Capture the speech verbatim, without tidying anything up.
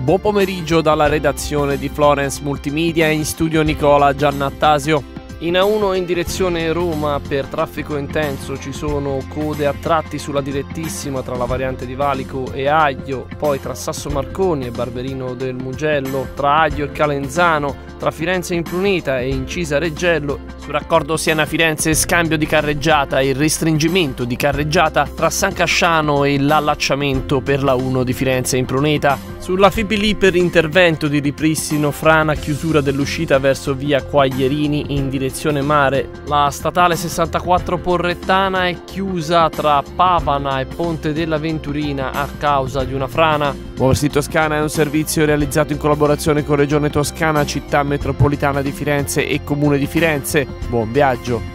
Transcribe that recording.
Buon pomeriggio dalla redazione di Florence Multimedia, in studio Nicola Giannattasio. In A uno in direzione Roma per traffico intenso ci sono code a tratti sulla direttissima tra la variante di Valico e Aglio, poi tra Sasso Marconi e Barberino del Mugello, tra Aglio e Calenzano, tra Firenze Impruneta e Incisa Reggello, sul raccordo Siena-Firenze scambio di carreggiata e il restringimento di carreggiata tra San Casciano e l'allacciamento per la uno di Firenze Impruneta. Sulla Fibili per intervento di ripristino frana chiusura dell'uscita verso via Quaglierini in direzione mare. La statale sessantaquattro Porrettana è chiusa tra Pavana e Ponte della Venturina a causa di una frana. Muoversi Toscana è un servizio realizzato in collaborazione con Regione Toscana, Città Metropolitana di Firenze e Comune di Firenze. Buon viaggio!